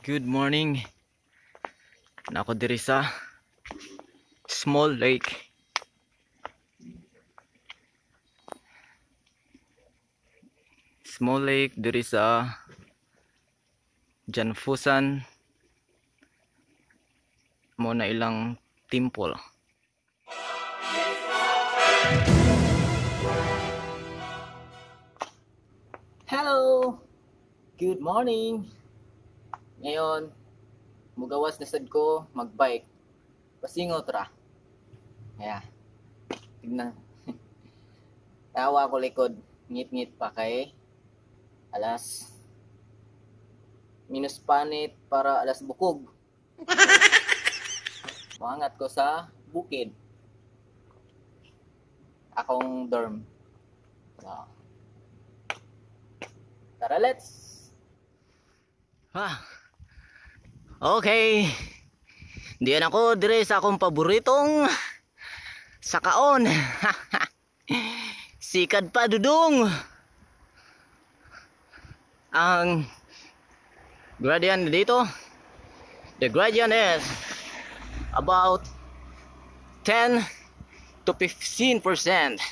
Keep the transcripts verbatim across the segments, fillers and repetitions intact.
Good morning. Nako diri sa small lake. Small lake diri sa Janfusan mo na ilang temple. Hello. Good morning. Ngayon, mugawas na sad ko magbike. Pasingot ra. Kaya, tignan. Tawa ko likod. Ngit-ngit pa kay alas minus panit para alas bukog. Mangat ko sa bukid. Akong dorm. So, tara, let's. Ah. Okay. Diyan ako dire sa akong paboritong sakaon. Sikad pa dudong. Ang gradient dito, the gradient is about ten to fifteen percent.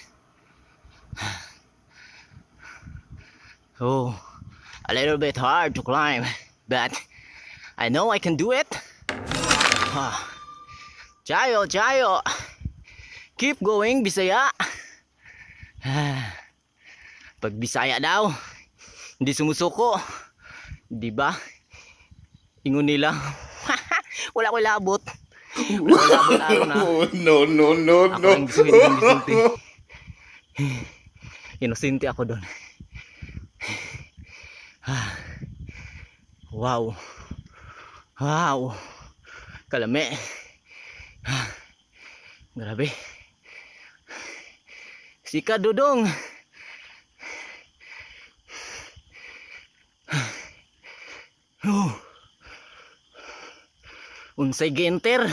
Oh, a little bit hard to climb, but I know I can do it. Ah. Jayo, jayo. Keep going, Bisaya. Ah. Pag Bisaya daw, hindi sumusuko. Di ba? Ingon nila. Wala ko labot. Wala labot araw na. No, no, no, Ako no. lang gisuhin ng gisulti. Inosente ako doon. Ah. Wow. Wow. Kalame. Ah. Grabe. Sika dudong. Oh. Unsay genter.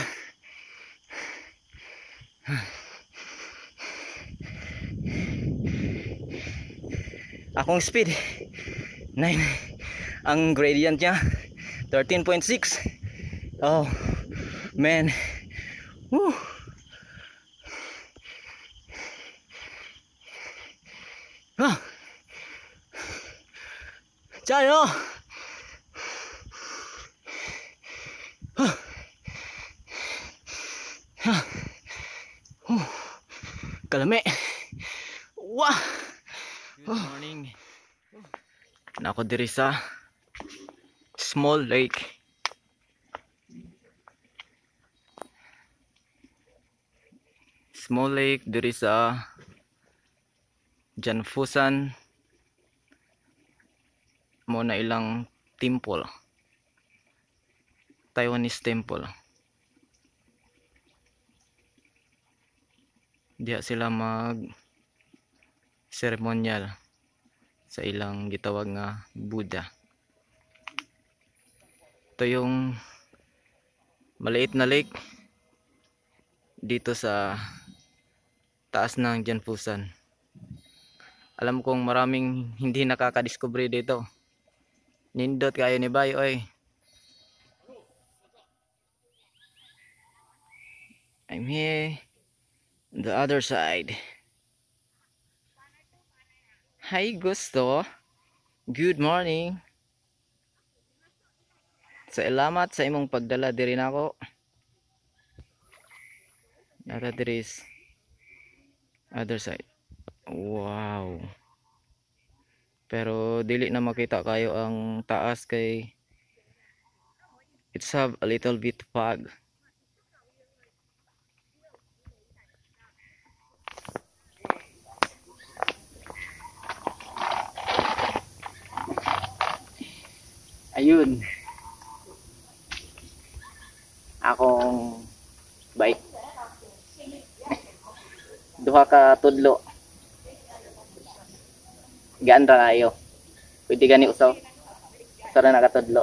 Akong speed nine. Ang gradient niya thirteen point six. Oh man. Woo. Ah. Jayo. Ah. Ah. Uh. Kalame. Wah. Good morning. Nako diri sa small lake. Small lake diri sa Janfusan mo na ilang temple. Taiwanese temple. Diya sila mag ceremonial sa ilang gitawag nga Buddha. Ito yung maliit na lake dito sa taas ng Janfusan. Alam kong maraming hindi nakakadiscover dito. Nindot kayo ni Bay, oy. I'm here on the other side. Hi Gusto. Good morning. Salamat sa imong pagdala diri nako. Nara diri is other side. Wow. Pero dili na makita kayo ang taas kay it's have a little bit fog. Ayun. Akong bike. Duha ka tudlo. Gaan ra kayo. Pwede gani usaw. Sara na katudlo.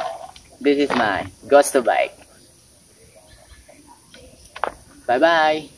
This is my Gusto bike. Bye bye.